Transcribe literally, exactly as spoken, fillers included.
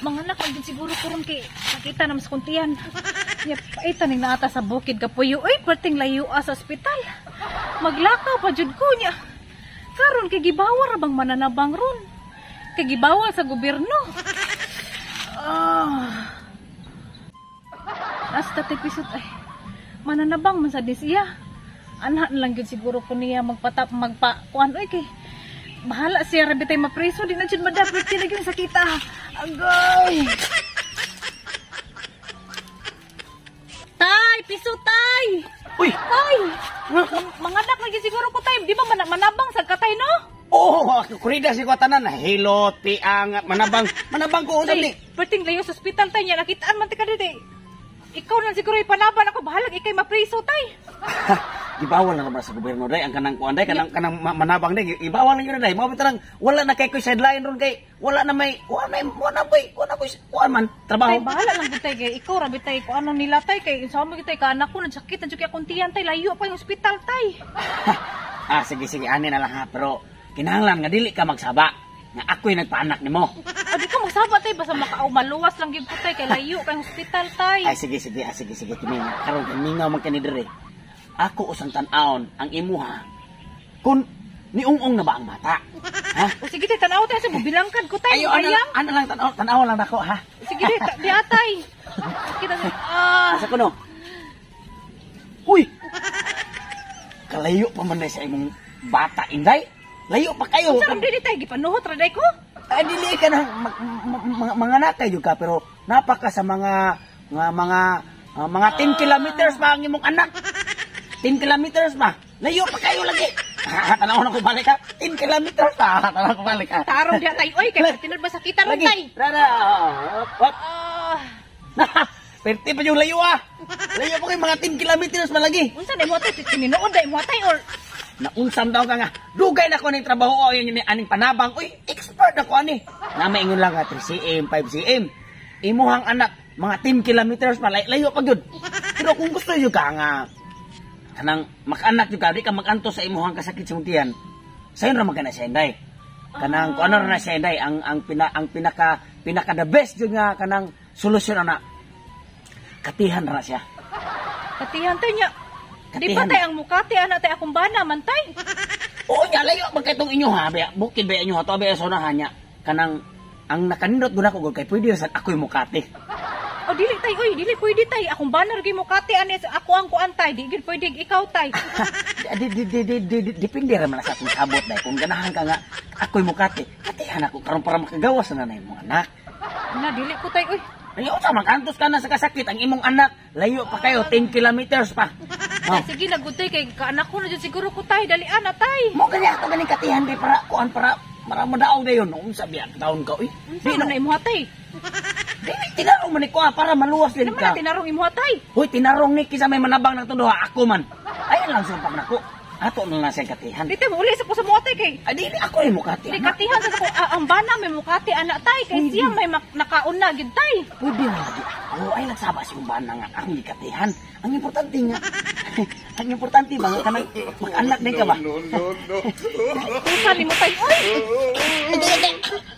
Mga anak, magiging siguro kurong kay nakita naman sa kuntiyan. Nya paita ning naata sa bukid kapuyo. Uy, perting layo sa ospital. Maglakaw pa jud ko niya. Karon kay gibawar bang mananabang ron. Kay gibawal sa gobyerno. Ah. Hasta tipisot ay. Mananabang man sa disya. Ana lang gud siguro ko niya magpatap magpa kuan oy kay bahala siya rabi tay mapreso di na jud madapit sila gyud sakita. Agay. Tay, piso tay. Uy, tay. Mga anak lagi siguro ko tay, di ba man manabang sa katay no? oh, kurida si ko tanan hilot, piang, manabang, manabang ko unsa ni. Perting layo sa ospital tay nya nakitaan man ti ka didi. Ikaw na siguro ipanaban ako bahalag ikay mapreso tay. Ibawal na naman sa gobyerno day ang kanang kuan day kanang kanang manabang day ibawal na yun day mo bitarang wala na kay ko sideline ron kay wala na may wala may wala may wala ko kuan man trabaho. Tay bahala lang gud tay kay ikaw ra bitay ko anong nila tay kay sa mo gitay ka anak ko nagsakit na jud kay kuntiyan tay layo pa yung ospital tay. Ah sige sige ani na lang ha pero kinahanglan nga dili ka magsaba nga ako'y nagpaanak nimo. Ah, di ka magsaba tay basta makaaw maluwas lang gyud ko tay kay layo kay ospital tay. Ay sige sige ah, sige sige kini karon kaningaw man kani dire. Ako usang tan-aon ang imuha kun niung-ung na ba ang mata ha o sige tay tan-aw tay sa bilangkad ko tay ayo ana ana lang tan-aw tan-aw lang nako ha sige tay di atay kita ah asa kuno huy kalayo pa man sa imong bata inday layo pa kayo sa dili tay gipanuhot ra day ko ay dili ka na mga nakay jud ka pero napaka sa mga mga mga uh, mga ten kilometers pa ang imong anak ten kilometers ba? Layo pa kayo lagi. Tanaw na ko balik ha. ten kilometers pa. Tanaw ko balik ha. Tarong diya tay. Oy, kaya tinod ba sakitan ron tay? Rara. Hop. Ah. Perti pa yung layo ah. Layo pa kayo mga ten kilometers pa lagi. Unsa na mo tay? Tininood day mo tay or naunsam daw ka nga. Dugay na ko ning trabaho o yung aning panabang. Uy, expert ako ani. Na maingon lang nga three centimeters, five centimeters. Imuhang anak mga ten kilometers pa layo pa gyud. Pero kung gusto yo ka nga kanang makanak juga di ka maganto sa imuhang kasakit sa tiyan. Sayon ra magana sa inday. Kanang oh. Kuno ra na sa inday ang ang pina, ang pinaka pinaka the best jud nga kanang solusyon ana. Katihan ra siya. Katihan tay nya. Di pa tay ang mukati ana tay akong bana man tay. Oo nya layo man kay tong inyo ha. Bukid ba inyo ha to ba sa unahan nya. Kanang ang nakanindot gud ako kay pwede sa ako'y mukati. Oh, dili tay, oy, dili pwede tay. Akong banner gi mo kati ani ako ang kuan tay. Di gid pwede ikaw tay. di di di di di depende ra man sa akong sabot day. Kung ganahan ka nga ako'y mukati, katihan ako karon para makagawas na na imong anak. Na dili ko tay, oy. Layo sa makantos ka na sa kasakit ang imong anak. Layo pa kayo ten kilometers pa. Oh. Sige na gud tay kay kaanak ko na jud siguro ko tay dali ana tay. Mo kanya ato ganing katihan day para kuan para para madaog dayon. Unsa biya taon ka oy? Di na imo tay. Dili tinarong man ko para maluwas din ka. Naman tinarong imo tay. Hoy tinarong ni kisa may manabang ng tundo ako man. Ayun lang sumpa nako. Ato na lang sa katihan. Dito mo uli sa ko sa mo tay kay. Ay dili ako ay mukati. Di katihan sa ko ah, ang bana may mukati anak tay kay siya may nakauna gid tay. Pwede na lagi ako. Ay nagsaba si bana nga akong gikatihan. Ang importante nga. Ang importante ba nga kanang mag-anak din ka ba? No no no. Kusa ni mo tay. Oy.